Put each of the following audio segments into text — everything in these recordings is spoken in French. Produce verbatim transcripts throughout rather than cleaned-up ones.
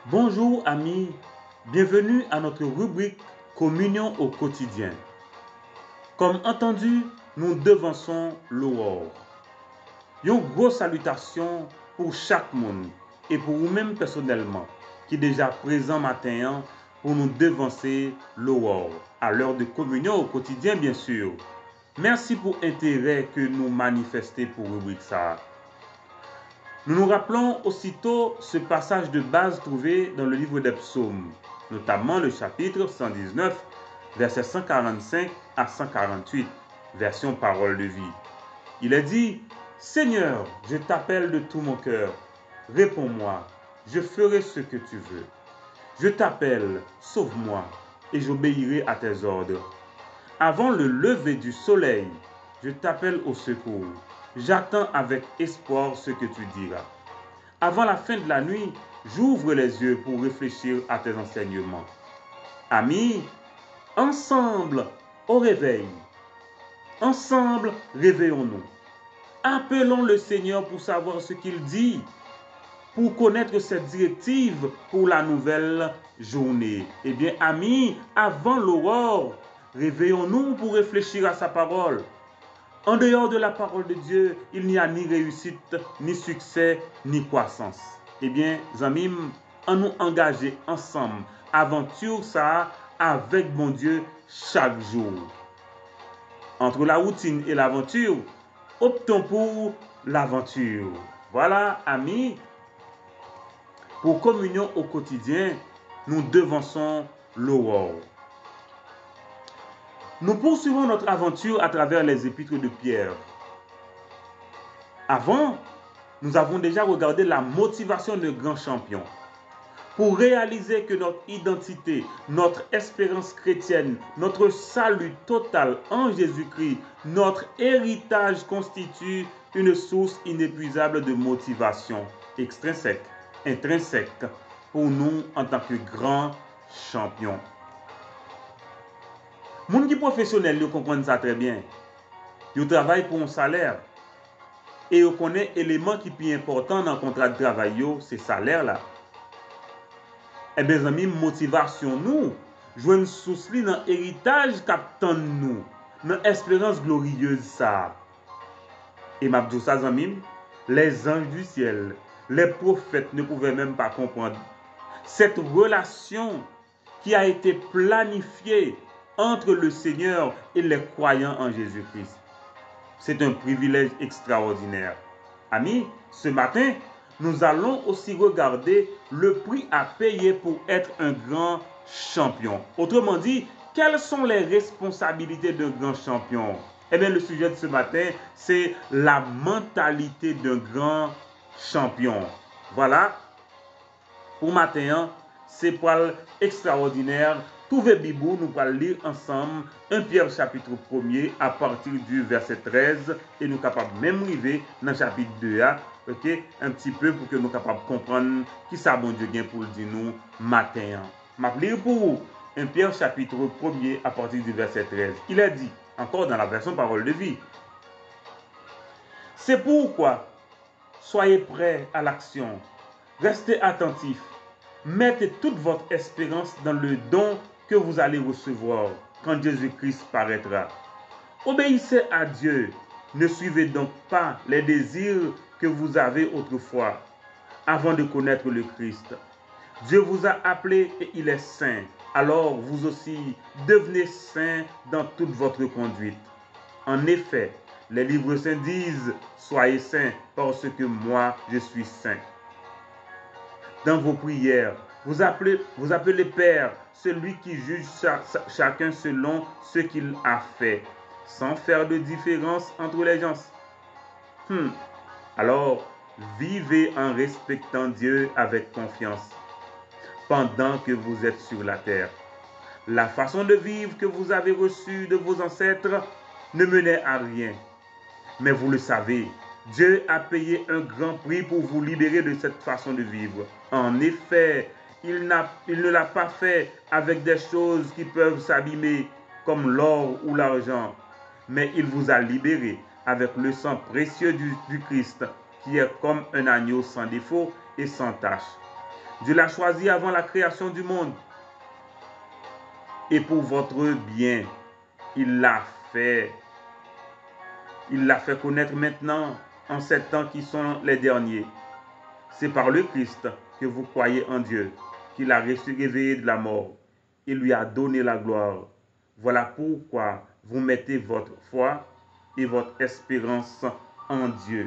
Bonjour amis, bienvenue à notre rubrique Communion au quotidien. Comme entendu, nous devançons l'aurore. Une grosse salutation pour chaque monde et pour vous-même personnellement qui est déjà présent matin pour nous devancer l'aurore à l'heure de communion au quotidien bien sûr. Merci pour l'intérêt que nous manifestez pour rubrique ça. Nous nous rappelons aussitôt ce passage de base trouvé dans le livre des psaumes, notamment le chapitre cent dix-neuf, versets cent quarante-cinq à cent quarante-huit, version parole de vie. Il est dit, « Seigneur, je t'appelle de tout mon cœur, réponds-moi, je ferai ce que tu veux. Je t'appelle, sauve-moi, et j'obéirai à tes ordres. Avant le lever du soleil, je t'appelle au secours. J'attends avec espoir ce que tu diras. Avant la fin de la nuit, j'ouvre les yeux pour réfléchir à tes enseignements. Amis, ensemble au réveil. Ensemble, réveillons-nous. Appelons le Seigneur pour savoir ce qu'il dit, pour connaître ses directives pour la nouvelle journée. Eh bien, amis, avant l'aurore, réveillons-nous pour réfléchir à sa parole. En dehors de la parole de Dieu, il n'y a ni réussite, ni succès, ni croissance. Eh bien, amis, on nous engager ensemble, aventure ça avec bon Dieu chaque jour. Entre la routine et l'aventure, optons pour l'aventure. Voilà, amis, pour communion au quotidien, nous devançons l'aurore. Nous poursuivons notre aventure à travers les épîtres de Pierre. Avant, nous avons déjà regardé la motivation de grands champions. Pour réaliser que notre identité, notre espérance chrétienne, notre salut total en Jésus-Christ, notre héritage constitue une source inépuisable de motivation extrinsèque, intrinsèque pour nous en tant que grands champions. Moun qui professionnel, ils comprennent ça très bien. Ils travaillent pour un salaire. Et ils connaissent l'élément qui est plus important dans le contrat de travail, c'est le salaire là. Eh bien, amis, motivation nous, jouer une source dans l'héritage qu'attend nous, dans l'espérance glorieuse ça. Et m'a dit ça, amis, les anges du ciel, les prophètes ne pouvaient même pas comprendre cette relation qui a été planifiée entre le Seigneur et les croyants en Jésus-Christ. C'est un privilège extraordinaire. Amis, ce matin, nous allons aussi regarder le prix à payer pour être un grand champion. Autrement dit, quelles sont les responsabilités d'un grand champion? Eh bien, le sujet de ce matin, c'est la mentalité d'un grand champion. Voilà, pour matin, c'est pour extraordinaire. Trouvez Bibou, nous allons lire ensemble un Pierre chapitre premier à partir du verset treize et nous sommes capables même arriver dans le chapitre deux, ok, un petit peu pour que nous soyons capables de comprendre qui ça bon Dieu vient pour dire nous matin. Je vais lire pour vous un Pierre chapitre premier à partir du verset treize. Il est dit, encore dans la version parole de vie, c'est pourquoi soyez prêts à l'action, restez attentifs, mettez toute votre espérance dans le don que vous allez recevoir quand Jésus-Christ paraîtra. Obéissez à Dieu. Ne suivez donc pas les désirs que vous avez autrefois avant de connaître le Christ. Dieu vous a appelé et il est saint. Alors vous aussi devenez saints dans toute votre conduite. En effet, les livres saints disent « Soyez saints parce que moi je suis saint ». Dans vos prières, vous appelez, vous appelez Père, celui qui juge chacun selon ce qu'il a fait, sans faire de différence entre les gens. Hmm. Alors, vivez en respectant Dieu avec confiance, pendant que vous êtes sur la terre. La façon de vivre que vous avez reçue de vos ancêtres ne menait à rien. Mais vous le savez, Dieu a payé un grand prix pour vous libérer de cette façon de vivre. En effet, il, n'a, il ne l'a pas fait avec des choses qui peuvent s'abîmer, comme l'or ou l'argent, mais il vous a libéré avec le sang précieux du, du Christ, qui est comme un agneau sans défaut et sans tache. Dieu l'a choisi avant la création du monde. Et pour votre bien, il l'a fait. Il l'a fait connaître maintenant, en ces temps qui sont les derniers. C'est par le Christ que vous croyez en Dieu, qu'il a réveillé de la mort. Il lui a donné la gloire. Voilà pourquoi vous mettez votre foi et votre espérance en Dieu.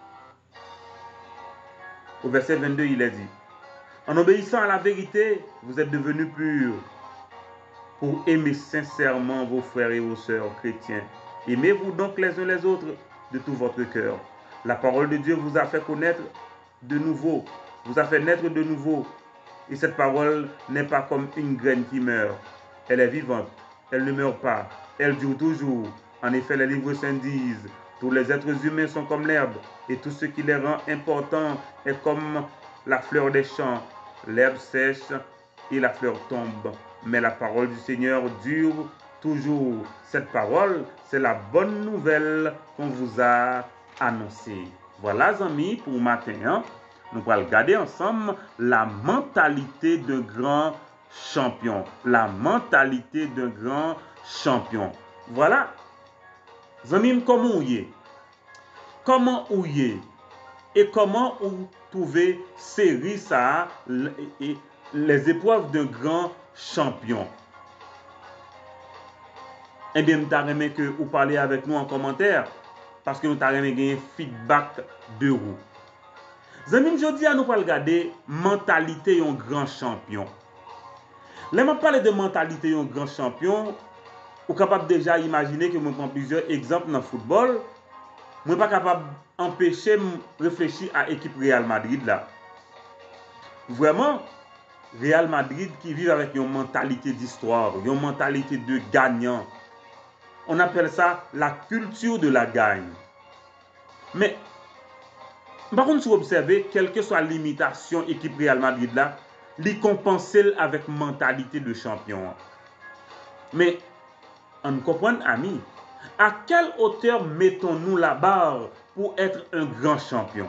Au verset vingt-deux, il est dit, en obéissant à la vérité, vous êtes devenus purs pour aimer sincèrement vos frères et vos sœurs chrétiens. Aimez-vous donc les uns les autres de tout votre cœur. La parole de Dieu vous a fait connaître de nouveau, vous a fait naître de nouveau. Et cette parole n'est pas comme une graine qui meurt. Elle est vivante, elle ne meurt pas, elle dure toujours. En effet, les livres saints disent, tous les êtres humains sont comme l'herbe, et tout ce qui les rend importants est comme la fleur des champs. L'herbe sèche et la fleur tombe, mais la parole du Seigneur dure toujours. Cette parole, c'est la bonne nouvelle qu'on vous a annoncée. Voilà, amis, pour matin, hein? Nous allons regarder ensemble la mentalité d'un grand champion. La mentalité d'un grand champion. Voilà. Amis, comment vous y Comment vous y Et comment vous trouvez série ça et les épreuves d'un grand champion? Eh bien, nous avons que vous parlez avec nous en commentaire parce que nous avons gagné feedback de vous. Amis, je dis à nous regarder mentalité d'un grand champion. Là, je parle de mentalité d'un grand champion. Vous êtes capable déjà imaginer que je prends plusieurs exemples dans le football. Je ne suis pas capable d'empêcher de réfléchir à l'équipe Real Madrid là. Vraiment, Real Madrid qui vit avec une mentalité d'histoire, une mentalité de gagnant. On appelle ça la culture de la gagne. Mais, par contre, si vous observez, quelle que soit l'imitation équipe Real Madrid là, les compenser avec mentalité de champion. Mais, on comprend, amis, à quelle hauteur mettons-nous la barre pour être un grand champion?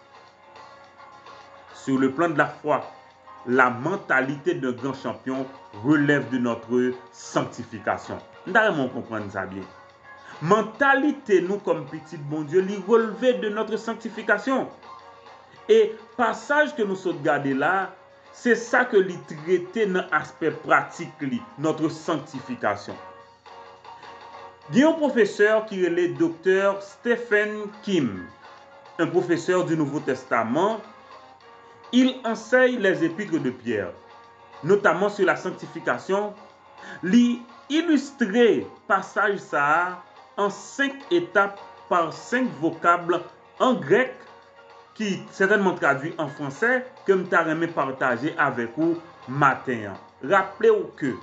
Sur le plan de la foi, la mentalité d'un grand champion relève de notre sanctification. Nous devons comprendre ça bien. Mentalité, nous, comme petit bon Dieu, lui relever de notre sanctification. Et passage que nous sommes gardés là, c'est ça que lui traiter dans l'aspect pratique, notre sanctification. Il y a un professeur qui est le docteur Stephen Kim, un professeur du Nouveau Testament. Il enseigne les épîtres de Pierre, notamment sur la sanctification. Il illustre passage ça en cinq étapes par cinq vocables en grec qui certainement traduit en français que je t'ai partager avec vous matin. Rappelez-vous que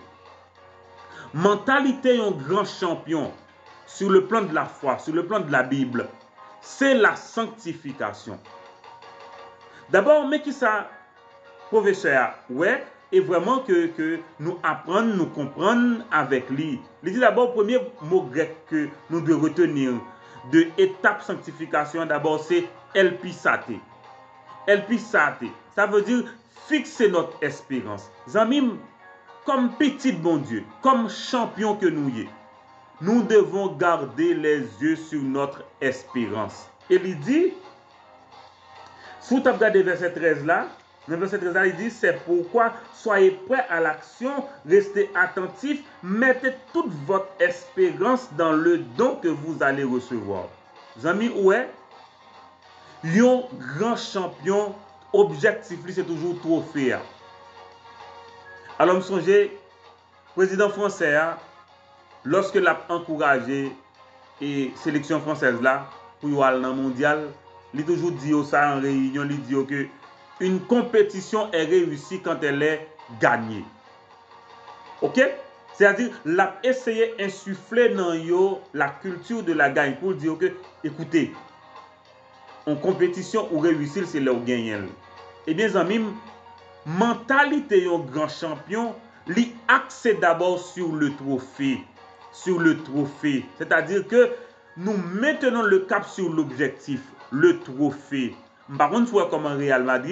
mentalité d'un grand champion sur le plan de la foi, sur le plan de la Bible, c'est la sanctification. D'abord, mais qui ça, professeur, ouais, et vraiment que, que nous apprenons, nous comprendre avec lui. Il dit d'abord, premier mot grec que nous devons retenir de étape sanctification, d'abord, c'est elpisate. Elpisate, ça veut dire fixer notre espérance. Zamim, comme petit bon Dieu, comme champion que nous y est, nous devons garder les yeux sur notre espérance. Et il dit, si vous regardez verset treize là, dans verset treize là, il dit, c'est pourquoi soyez prêts à l'action, restez attentifs, mettez toute votre espérance dans le don que vous allez recevoir. Amis, ouais, un grand champion, objectif, c'est toujours trophée. Alors, je songe, président français, lorsque l'a encouragé et sélection française là, pour aller dans le mondial, il a toujours dit ça en réunion, il dit que une compétition est réussie quand elle est gagnée. Ok? C'est-à-dire, l'a essayé d'insuffler dans yo la culture de la gagne pour dire que, écoutez, en compétition ou réussir, c'est là où gagner. Eh bien, amis, mentalité d'un grand champion, li axe d'abord sur le trophée. Sur le trophée. C'est-à-dire que nous maintenons le cap sur l'objectif, le trophée. Par contre, tu vois comme Real Madrid,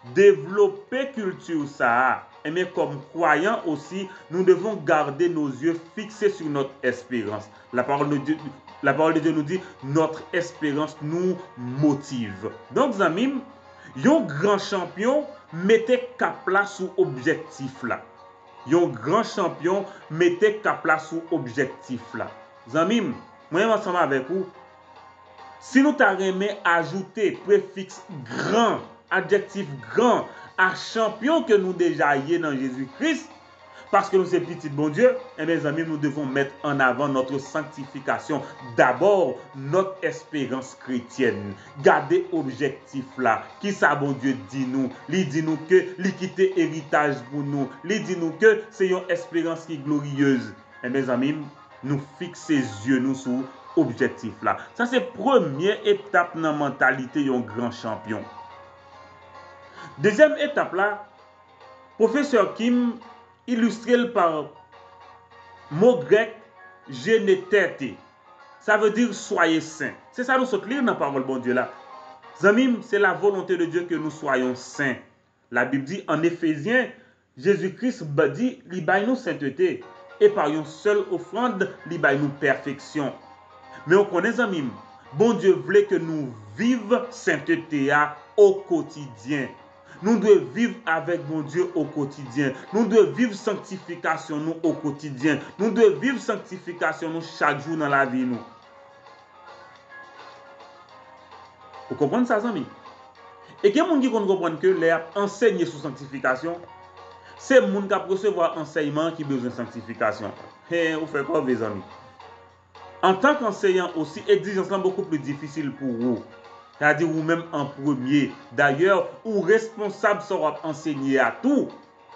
développer culture ça. Et mais comme croyants aussi, nous devons garder nos yeux fixés sur notre espérance. La parole de Dieu, la parole de Dieu nous dit, notre espérance nous motive. Donc, amis, un grand champion mettait cap là sous objectif là. Un grand champion mettait cap là sous objectif là. Amis, moi ensemble avec vous, si nous t'avons ajouté préfixe grand, adjectif grand à champion que nous déjà y dans Jésus-Christ, parce que nous sommes petits bon Dieu, et mes amis, nous devons mettre en avant notre sanctification. D'abord, notre espérance chrétienne. Gardez objectif là. Qui ça, bon Dieu, dit nous? Il dit nous que l'équité héritage pour nous. Il dit nous que c'est une espérance qui est glorieuse. Et mes amis, nous fixons les yeux nous sur objectif là. Ça, c'est la première étape dans la mentalité d'un grand champion. Deuxième étape là, professeur Kim illustré par mot grec génétete. Ça veut dire soyez saints. C'est ça nous sommes lire dans la parole bon Dieu là. Zamim, c'est la volonté de Dieu que nous soyons saints. La Bible dit en Éphésiens, Jésus-Christ dit, il baille nous sainteté. Et par une seule offrande, il baille nous perfection. Mais on connaît, Zamim, bon Dieu voulait que nous vivions sainteté au quotidien. Nous devons vivre avec mon Dieu au quotidien. Nous devons vivre sanctification nous au quotidien. Nous devons vivre sanctification nous chaque jour dans la vie nous. Vous comprenez ça, amis? Et qu'il y a des gens qui comprennent que les enseigner sur sanctification, c'est les gens qui recevoir enseignement qui besoin de sanctification. Et vous faites quoi, mes amis? En tant qu'enseignant aussi, l'exigence est beaucoup plus difficile pour vous. C'est-à-dire vous-même en premier. D'ailleurs, ou responsable sera enseigner à tout.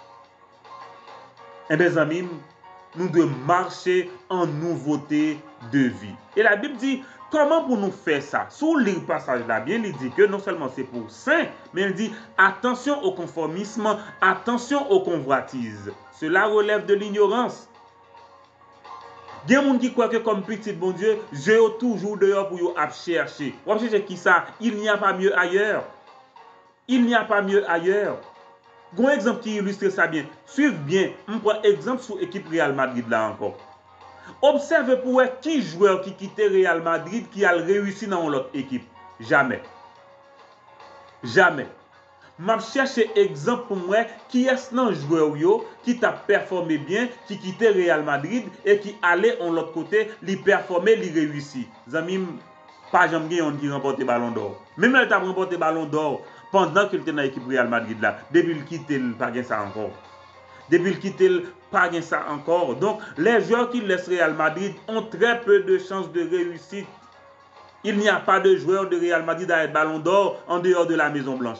Et mes amis, nous devons marcher en nouveauté de vie. Et la Bible dit, comment pour nous faire ça? Sous le passage là, bien, il dit que non seulement c'est pour saints, mais il dit, attention au conformisme, attention aux convoitises. Cela relève de l'ignorance. Il y a des gens qui croient que comme petit bon Dieu, j'ai toujours dehors pour y chercher. On chercher qui ça? Il n'y a pas mieux ailleurs. Il n'y a pas mieux ailleurs. Un exemple qui illustre ça bien. Suivez bien. On prend exemple sur l'équipe Real Madrid là encore. Observez pour voir qui joueur qui quitte Real Madrid qui a réussi dans l'autre équipe. Jamais. Jamais. Je cherche exemple pour moi qui est un joueur yo, qui t'a performé bien, qui quittait Real Madrid et qui allait en l'autre côté, lui performer, lui réussit. Zamim, pas jamais on qui remporte le ballon d'or. Même elle t'a remporté le ballon d'or pendant qu'il était dans l'équipe Real Madrid là. Depuis qu'il quitte, il pas ça encore. Depuis qu'il quitte, il pas ça encore. Donc les joueurs qui laissent Real Madrid ont très peu de chances de réussite. Il n'y a pas de joueur de Real Madrid à être ballon d'or en dehors de la Maison Blanche.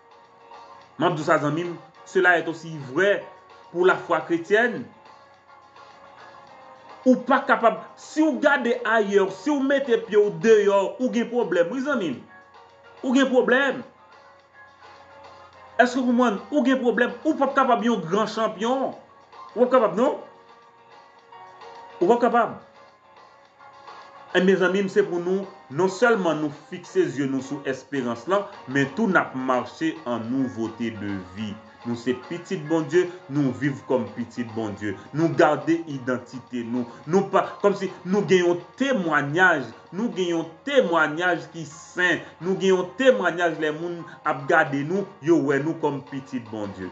Cela est aussi vrai pour la foi chrétienne. Ou pas capable, si vous regardez ailleurs, si vous mettez pied au dehors, ou avez un problème, vous amis, ou avez un problème. Est-ce que vous m'en, ou avez un problème, ou pas capable de un grand champion, ou pas capable, non? Ou pas capable. Et mes amis, c'est pour nous, non seulement nous fixer les yeux nous sur l'espérance là, mais tout n'a marché en nouveauté de vie. Nous, c'est petit bon Dieu, nous vivons comme petit bon Dieu. Nous garder identité, nous, nous pas, comme si nous gagnons témoignage, nous gagnons témoignage qui saint, nous gagnons témoignage les gens à garder nous, yo ouais nous comme petit bon Dieu.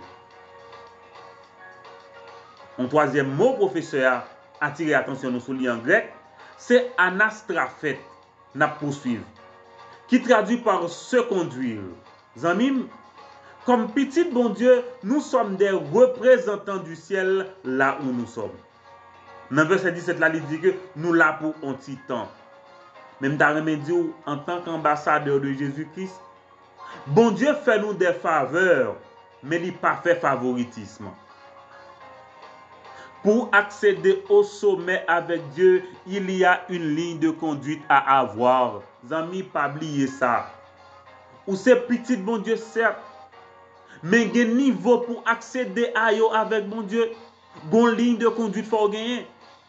Un troisième mot, professeur, attirer attention nous sur en grec, c'est anastraphet, n'a poursuivre, qui traduit par se conduire. Zamim, comme petit bon Dieu, nous sommes des représentants du ciel là où nous sommes. Dans verset dix-sept, là, il dit que nous là pour un petit temps. Même dans le dire, en tant qu'ambassadeur de Jésus-Christ, bon Dieu fait nous des faveurs, mais il n'a pas fait favoritisme. Pour accéder au sommet avec Dieu, il y a une ligne de conduite à avoir. Zami, pas oublier ça. Ou c'est petit bon Dieu, certes, mais il y a un niveau pour accéder à eux avec bon Dieu. Une ligne de conduite faut gagner.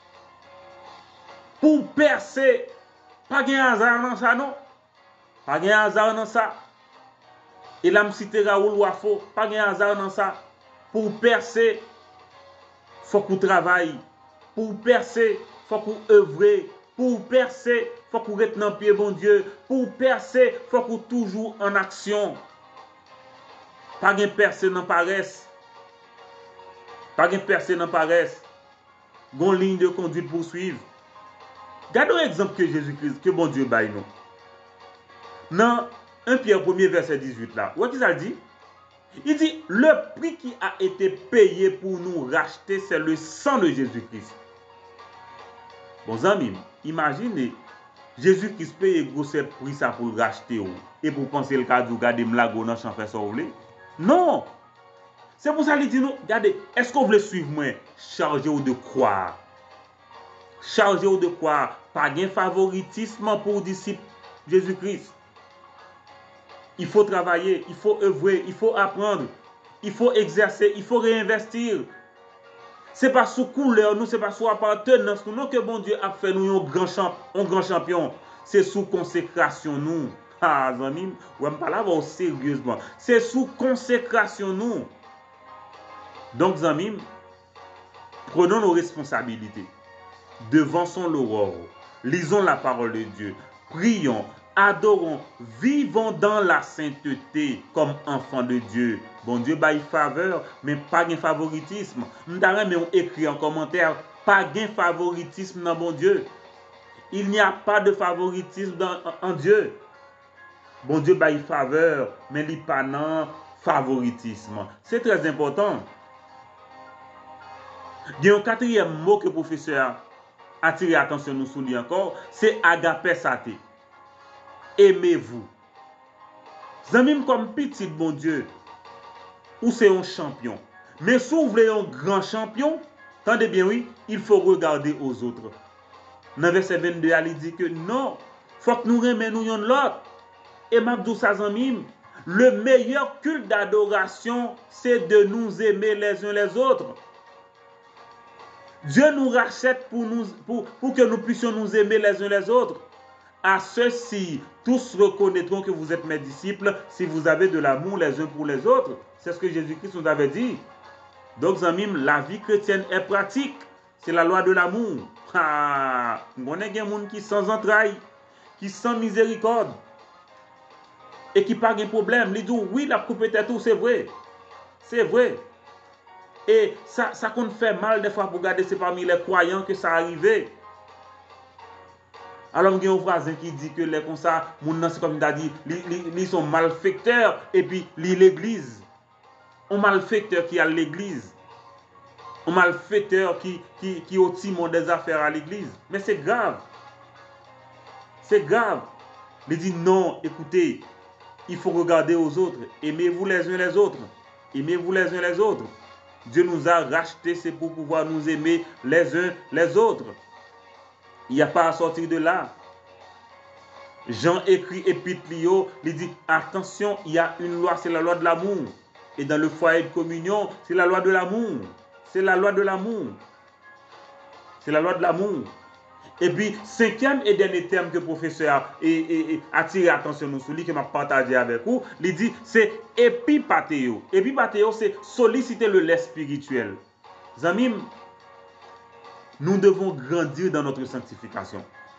Pour percer, pas de hasard dans ça, non? Pas de hasard dans ça. Et là, je cite Raoul Wafo, pas de hasard dans ça. Pour percer, il faut qu'on travaille. Pour percer, il faut qu'on œuvre. Pour percer, il faut qu'on reste dans le pied, bon Dieu. Pour percer, il faut qu'on toujours en action. Pas de percer dans paresse. Pas de percer dans paresse. Gon ligne de conduite pour suivre. Regardons l'exemple que Jésus-Christ, que bon Dieu baille nous. Dans un Pierre premier verset dix-huit là, où est-ce qu'il dit? Il dit, le prix qui a été payé pour nous racheter, c'est le sang de Jésus-Christ. Bon amis, imaginez, Jésus-Christ paye gros ce prix ça pour racheter ou. Et pour penser le cas de garder m'lago dans champ fait ça ou non. C'est pour ça qu'il dit nous, regardez, est-ce que vous voulez suivre moi? Chargez ou de croire. Chargez ou de croire. Pas de favoritisme pour disciples Jésus-Christ. Il faut travailler, il faut œuvrer, il faut apprendre, il faut exercer, il faut réinvestir. Ce n'est pas sous couleur, nous, ce n'est pas sous appartenance, nous, que bon Dieu a fait nous un grand, champ, un grand champion. C'est sous consécration, nous. Ah, amis, on ne parle pas sérieusement. C'est sous consécration, nous. Donc, amis, prenons nos responsabilités. Devançons l'aurore. Lisons la parole de Dieu. Prions. Adorons, vivons dans la sainteté comme enfants de Dieu. Bon Dieu baille faveur, mais pas de favoritisme. Nous avons écrit en commentaire, pas de favoritisme dans bon Dieu. Il n'y a pas de favoritisme dans, en, en Dieu. Bon Dieu baille faveur, mais il n'y a pas de favoritisme. C'est très important. Il y a un quatrième mot que le professeur a attiré attention nous souligne encore, c'est agapé sate. Aimez-vous. Zanmim comme petit bon Dieu, ou c'est un champion. Mais si vous voulez un grand champion, attendez bien oui, il faut regarder aux autres. Dans verset vingt-deux, il dit que non, il faut que nous remenions l'autre. Et Mabdou Sazamim, le meilleur culte d'adoration, c'est de nous aimer les uns les autres. Dieu nous rachète pour, nous, pour, pour que nous puissions nous aimer les uns les autres. À ceux-ci, tous reconnaîtront que vous êtes mes disciples si vous avez de l'amour les uns pour les autres. C'est ce que Jésus-Christ nous avait dit. Donc, Zamim, la vie chrétienne est pratique. C'est la loi de l'amour. Ah, on est des gens qui sans entrailles, qui sans miséricorde, et qui pas de problème. Ils disent, oui, la peut-être tout, c'est vrai. C'est vrai. Et ça, ça compte fait mal des fois pour garder, c'est parmi les croyants que ça arrive. Alors, il y a un voisin qui dit que les comme ça, c'est comme il a dit, ils sont malfaiteurs et puis l'église. Un malfaiteur qui a l'église. Un malfaiteur qui, qui, qui au timon des affaires à l'église. Mais c'est grave. C'est grave. Il dit non, écoutez, il faut regarder aux autres. Aimez-vous les uns les autres. Aimez-vous les uns les autres. Dieu nous a rachetés, c'est pour pouvoir nous aimer les uns les autres. Il n'y a pas à sortir de là. Jean écrit Épître, il dit attention, il y a une loi, c'est la loi de l'amour. Et dans le foyer de communion, c'est la loi de l'amour. C'est la loi de l'amour. C'est la loi de l'amour. Et puis, cinquième et dernier terme que le professeur a attiré attention sur lui, que m'a partagé avec vous, il dit c'est épipatéo. Épipatéo, c'est solliciter le lait spirituel. Zamim, nous devons grandir dans notre sanctification.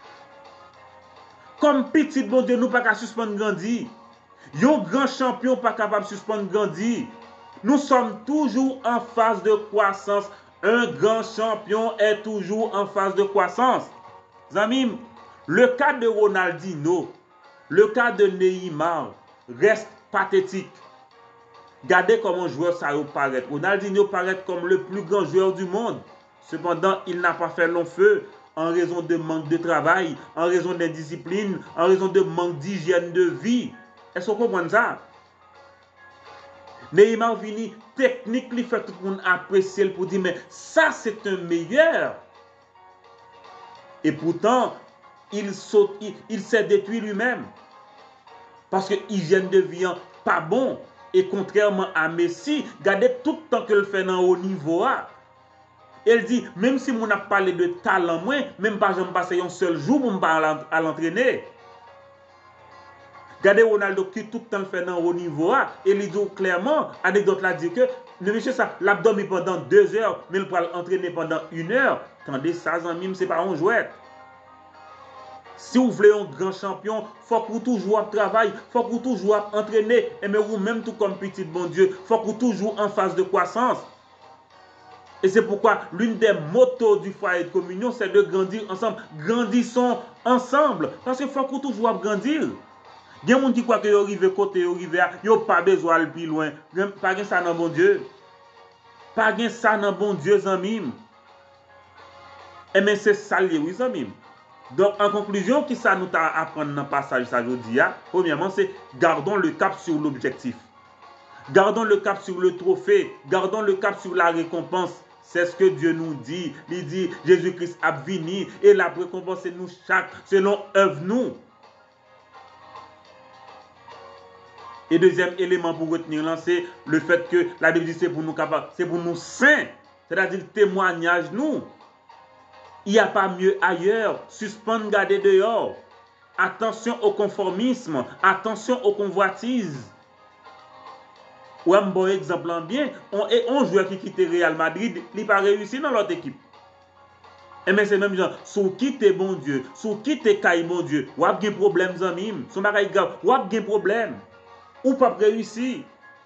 Comme petit bon Dieu, nous ne pouvons pas suspendre grandir. Un grand champion pas capable de suspendre grandir. Nous sommes toujours en phase de croissance. Un grand champion est toujours en phase de croissance. Zamim, le cas de Ronaldinho, le cas de Neymar reste pathétique. Regardez comment joueur ça paraît. Ronaldinho paraît comme le plus grand joueur du monde. Cependant, il n'a pas fait long feu en raison de manque de travail, en raison d'indiscipline, en raison de manque d'hygiène de vie. Est-ce qu'on comprend ça? Neymar vini technique, il fait tout le monde apprécier pour dire mais ça c'est un meilleur. Et pourtant, il, saute, il, il s'est détruit lui-même. Parce que l'hygiène de vie n'est pas bon. Et contrairement à Messi, regardez tout le temps qu'il fait dans haut niveau. Elle dit, même si on a parlé de talent, moi, même pas j'en passe un seul jour pour me parler à l'entraîner. Regardez Ronaldo qui tout le temps le fait dans haut niveau. Et il dit clairement, anecdote là dit que le monsieur ça, l'abdomen pendant deux heures, mais il peut l'entraîner pendant une heure. Tandis ça, ce n'est pas un jouet. Si vous voulez un grand champion, il faut que vous toujours travailler, il faut que vous toujours entraîner. Et mais vous même tout comme petit bon Dieu, il faut que vous toujours en phase de croissance. Et c'est pourquoi l'une des motos du foyer de communion, c'est de grandir ensemble. Grandissons ensemble. Parce qu'il faut que vous toujours grandir. Il y a des gens qui croient que vous arrivez côté, vous arrivez à, vous n'avez pas besoin d'aller plus loin. Pas de ça dans bon Dieu. Pas de ça dans bon Dieu, amis. Et mais c'est ça, oui, amis. Donc, en conclusion, qui ça nous apprend dans le passage ça aujourd'hui? Premièrement, c'est gardons le cap sur l'objectif. Gardons le cap sur le trophée. Gardons le cap sur la récompense. C'est ce que Dieu nous dit. Il dit, Jésus-Christ a venu et la récompense c'est nous chaque selon œuvre nous. Et deuxième élément pour retenir là, c'est le fait que la Bible dit c'est pour nous capables, c'est pour nous saints. C'est-à-dire témoignage nous. Il n'y a pas mieux ailleurs. Suspendre, garder dehors. Attention au conformisme. Attention aux convoitises. Ou un bon exemple en bien, on est un joueur qui quitte Real Madrid, il n'a pas réussi dans l'autre équipe. Et mais c'est même genre, sous quitte bon Dieu, sous quitte Kaï bon Dieu, ou a des problèmes amis, son bagage grave, ou a des problèmes, ou pas réussi.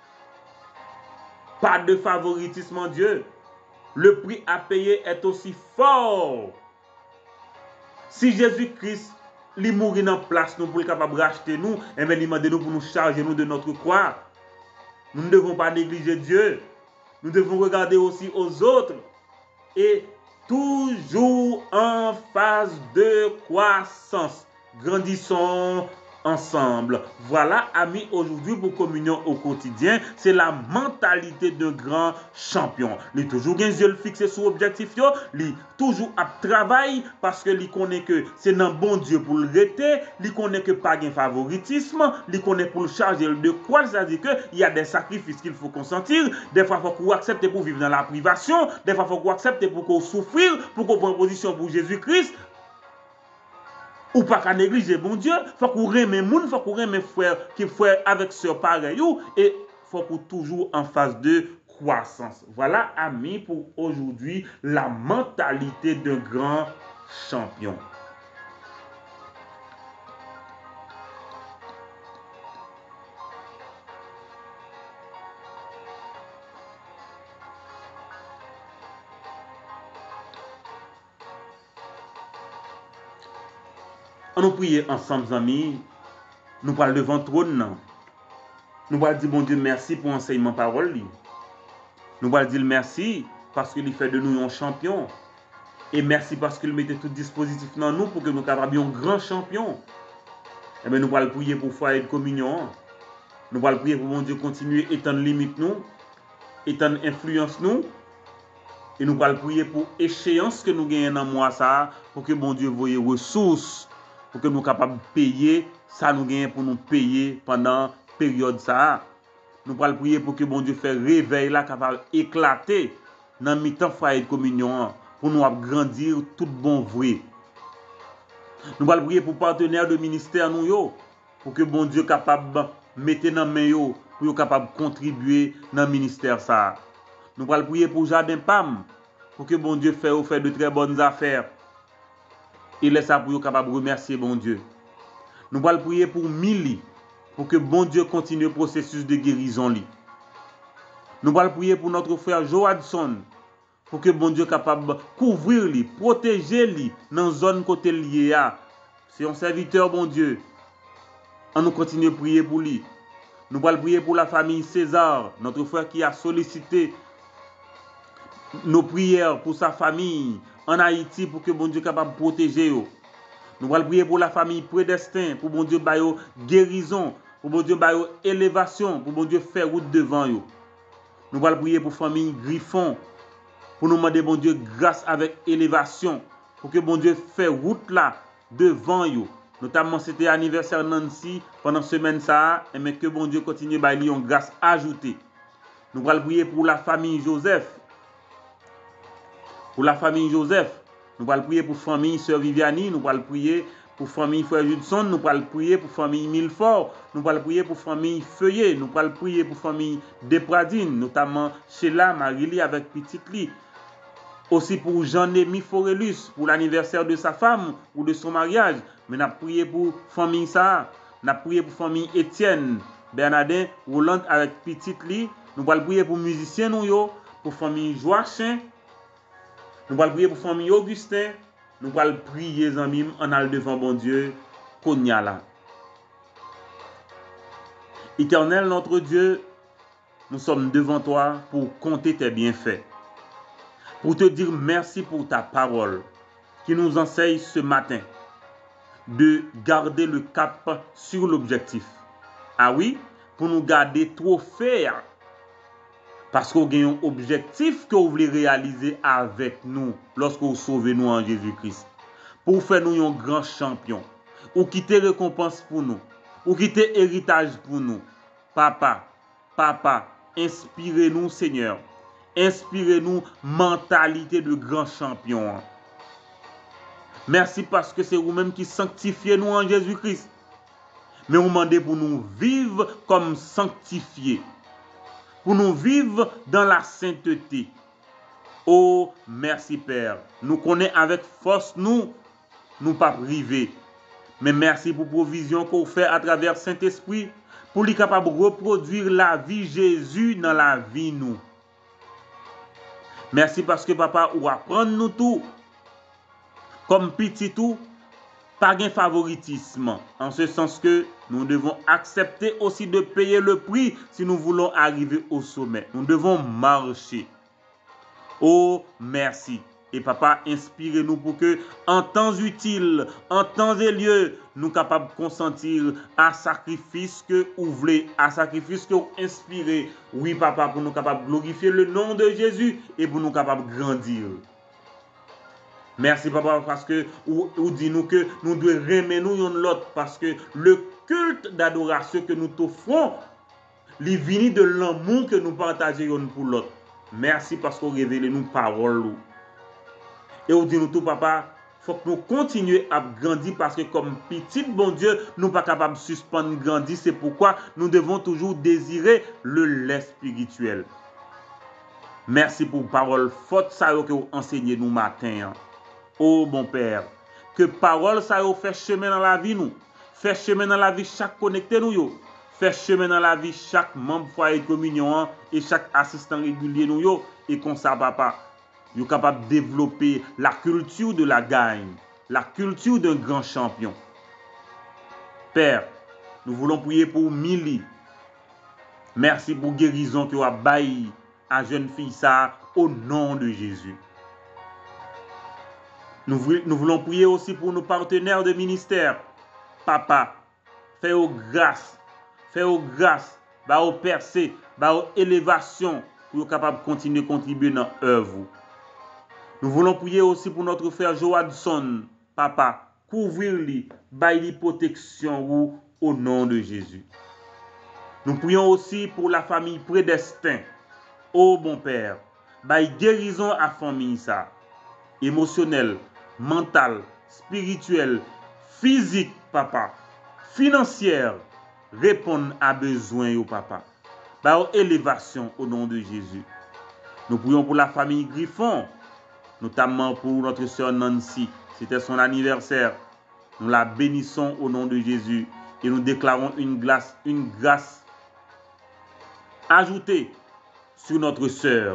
Pas de favoritisme en Dieu. Le prix à payer est aussi fort. Si Jésus-Christ il mourit dans place nous pour être capable de racheter nous, et bien il demande nous pour nous charger nous de notre croix. Nous ne devons pas négliger Dieu. Nous devons regarder aussi aux autres. Et toujours en phase de croissance. Grandissons ensemble. Voilà, amis, aujourd'hui pour communion au quotidien, c'est la mentalité de grand champion. Il toujours les yeux fixés sur l'objectif, il toujours à travail parce que il connaît que c'est un bon Dieu pour le rester, il connaît que pas de favoritisme, il connaît pour le charger de quoi, c'est-à-dire qu'il y a des sacrifices qu'il faut consentir, des fois il faut qu'on accepte pour vivre dans la privation, des fois il faut qu'on accepte pour qu'on souffrir, pour qu'on prenne position pour Jésus-Christ. Ou pas qu'à négliger bon Dieu, faut qu'on aime les gens, faut qu'on aime les frères qui frères avec sœurs pareilles et faut qu'on toujours en phase de croissance. Voilà, amis, pour aujourd'hui, la mentalité d'un grand champion. On nous prier ensemble, amis. Nous parlons devant le trône. Nous allons dire, bon Dieu, merci pour l'enseignement parole. Nous allons dire merci parce qu'il fait de nous un champion. Et merci parce qu'il mettait tout dispositif dans nous pour que nous soyons un grand champion. Et bien, nous allons prier pour foyer de communion. Nous allons prier pour mon Dieu continuer à étendre limite nous, étendre influence nous. Et nous allons prier pour échéance que nous gagnons dans moi ça, pour que mon Dieu voie ressources, pour que nous soyons capables de payer ça nous gagnons pour nous payer pendant la période ça. Nous allons prier pour que mon Dieu fasse réveil là capable d'éclater dans le mi-temps foyer de communion pour nous grandir tout bon vrai. Nous allons prier pour partenaires de ministère nous yo, pour que bon Dieu capable de mettre dans main yo, pour capable de contribuer dans le ministère ça. Nous allons prier pour Jardin Pam, pour que bon Dieu fasse faire de très bonnes affaires. Et laisse ça pour être capable de remercier bon Dieu. Nous allons prier pour Mili, pour que bon Dieu continue le processus de guérison. Nous allons prier pour notre frère Joadson, pour que bon Dieu soit capable de couvrir lui, protéger lui dans la zone côté liée. C'est un serviteur, bon Dieu. On nous continue à prier pour lui. Nous allons prier pour la famille César, notre frère qui a sollicité nos prières pour sa famille en Haïti pour que bon Dieu soit capable de protéger. Nous allons prier pour la famille Prédestin, pour bon Dieu bailler guérison, pour bon Dieu bailler élévation, pour bon Dieu faire route devant eux. Nous allons prier pour la famille Griffon, pour nous demander bon Dieu grâce avec élévation, pour que bon Dieu fasse route là devant eux. Notamment c'était anniversaire Nancy pendant semaine ça, mais que bon Dieu continue à bailler une grâce ajoutée. Nous allons prier pour la famille Joseph. Pour la famille Joseph, nous allons prier pour la famille Sœur Viviani, nous allons prier pour famille Frère Judson, nous allons prier pour famille Milfort, nous allons prier pour famille Feuillet, nous allons prier pour famille Depradine, notamment Sheila, Marily avec petite Lee. Aussi pour Jean-Némi Forelus, pour l'anniversaire de sa femme ou de son mariage. Mais nous avons prié pour famille ça. Nous avons prié pour famille Étienne, Bernardin, Roland avec petite Lee. Nous allons prier pour musiciens, nous, pour famille Joachim. Nous allons prier pour famille Augustin. Nous allons prier en allant devant bon Dieu, Konyala. Éternel notre Dieu, nous sommes devant toi pour compter tes bienfaits. Pour te dire merci pour ta parole qui nous enseigne ce matin de garder le cap sur l'objectif. Ah oui, pour nous garder trop faire. Parce qu'on a un objectif que vous voulez réaliser avec nous lorsque vous sauvez nous en Jésus-Christ. Pour faire nous un grand champion. Ou quitter récompense pour nous. Ou quitter héritage pour nous. Papa, papa, inspirez-nous Seigneur. Inspirez-nous mentalité de grand champion. Merci parce que c'est vous-même qui sanctifiez nous en Jésus-Christ. Mais vous demandez pour nous vivre comme sanctifiés. Pour nous vivre dans la sainteté. Oh, merci Père. Nous connaissons avec force, nous, nous pas privés. Mais merci pour la provision qu'on fait à travers Saint-Esprit pour lui capable de reproduire la vie Jésus dans la vie nous. Merci parce que papa, ou apprendre nous tout, comme petit tout, pas de favoritisme. En ce sens que nous devons accepter aussi de payer le prix si nous voulons arriver au sommet. Nous devons marcher. Oh, merci. Et papa, inspirez-nous pour que, en temps utile, en temps et lieu, nous soyons capables de consentir à sacrifice que vous voulez, à sacrifice que vous inspirez. Oui, papa, pour nous capables de glorifier le nom de Jésus et pour nous capables de grandir. Merci, papa, parce que vous, vous dites-nous que nous devons aimer nous l'autre, parce que le culte d'adoration que nous t'offrons, il vient de l'amour que nous partageons pour l'autre. Merci parce que vous révélez nous paroles. Et vous dites-nous tout, papa, il faut que nous continuions à grandir parce que comme petit bon Dieu, nous ne sommes pas capables de suspendre grandir. C'est pourquoi nous devons toujours désirer le lait spirituel. Merci pour parole forte ça que vous enseignez nous matin. Oh bon Père, que parole ça vous fait chemin dans la vie nous, fait chemin dans la vie chaque connecté nous yo, fait chemin dans la vie chaque membre foyer de communion et chaque assistant régulier nous yo et comme ça papa, vous êtes capable de développer la culture de la gagne, la culture d'un grand champion. Père, nous voulons prier pour Mili. Merci pour guérison que vous avez baillé à jeune fille ça au nom de Jésus. Nous, nous voulons prier aussi pour nos partenaires de ministère. Papa, fais-nous grâce, fais-nous grâce, bah percée, bah élévation pour être capable de continuer à contribuer dans l'œuvre. Nous voulons prier aussi pour notre frère Joadson. Papa, couvrir-lui, bailler protection ou au nom de Jésus. Nous prions aussi pour la famille prédestin. Ô bon Père, baille guérison à famille ça. Émotionnelle, mentale, spirituelle, physique, papa, financière, répondre à besoin au papa. Baille élévation au nom de Jésus. Nous prions pour la famille Griffon. Notamment pour notre sœur Nancy. C'était son anniversaire. Nous la bénissons au nom de Jésus et nous déclarons une grâce, une grâce ajoutée sur notre sœur.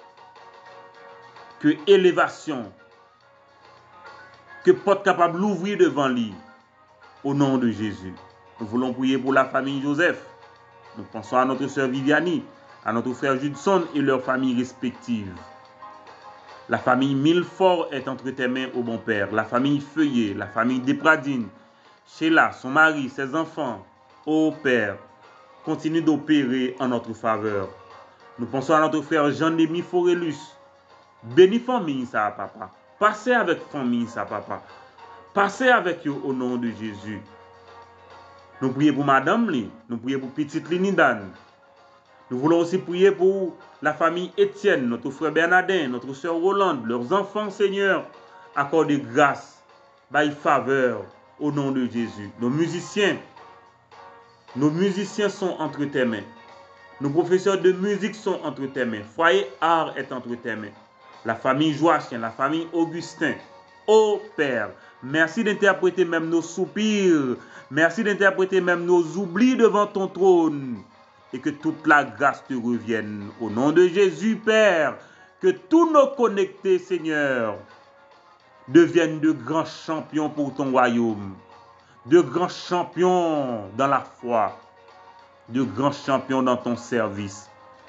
Que élévation, que porte capable d'ouvrir devant lui au nom de Jésus. Nous voulons prier pour la famille Joseph. Nous pensons à notre sœur Viviani, à notre frère Judson et leurs familles respectives. La famille Milfort est entre tes mains, ô bon Père. La famille Feuillet, la famille Depradine, Sheila, son mari, ses enfants. Ô Père, continue d'opérer en notre faveur. Nous pensons à notre frère Jean-Némi Forelus. Bénis famille ça, papa. Passez avec famille ça, papa. Passez avec eux au nom de Jésus. Nous prions pour madame Li. Nous prions pour petite Linidan. Nous voulons aussi prier pour la famille Étienne, notre frère Bernardin, notre soeur Roland, leurs enfants, Seigneur. Accordez grâce, baille faveur au nom de Jésus. Nos musiciens, nos musiciens sont entre tes mains. Nos professeurs de musique sont entre tes mains. Foyer art est entre tes mains. La famille Joachim, la famille Augustin. Ô Père, merci d'interpréter même nos soupirs. Merci d'interpréter même nos oublis devant ton trône. Et que toute la grâce te revienne. Au nom de Jésus, Père, que tous nos connectés, Seigneur, deviennent de grands champions pour ton royaume. De grands champions dans la foi. De grands champions dans ton service.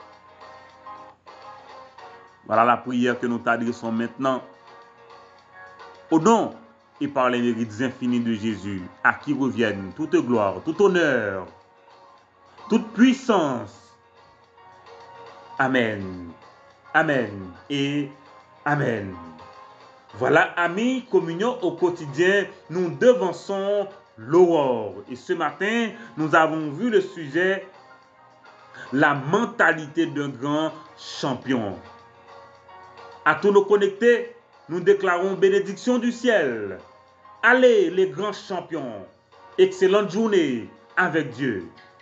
Voilà la prière que nous t'adressons maintenant. Au nom et par les mérites infinis de Jésus, à qui reviennent toute gloire, tout honneur, toute puissance. Amen. Amen et Amen. Voilà, amis, communion au quotidien, nous devançons l'aurore. Et ce matin, nous avons vu le sujet, la mentalité d'un grand champion. À tous nos connectés, nous déclarons bénédiction du ciel. Allez, les grands champions, excellente journée avec Dieu.